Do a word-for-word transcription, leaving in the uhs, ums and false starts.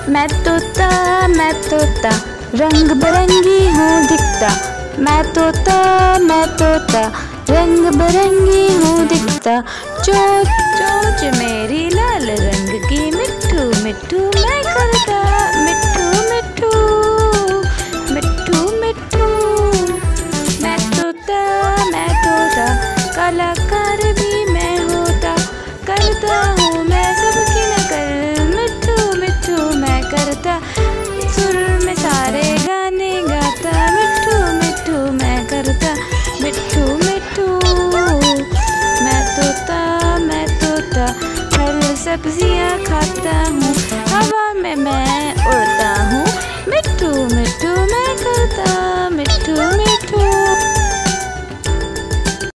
मैं तोता मैं तोता रंग बिरंगी हूँ दिखता। मैं तोता मैं तोता रंग बिरंगी हूँ दिखता। चोंच चोंच मेरी लाल रंग की मिट्ठू मिट्ठू मैं करता। मिट्ठू मिट्ठू मिट्ठू मिट्ठू। मैं तोता मैं तोता कलाकार भी मैं होता। करता हूँ मैं सबकी नकल मिट्ठू मिट्ठू मैं करता। सुर में सारे गाने गाता मिट्ठू मिट्ठू मैं करता। मिट्ठू मिट्ठू मैं तोता मैं तोता फल सब्जी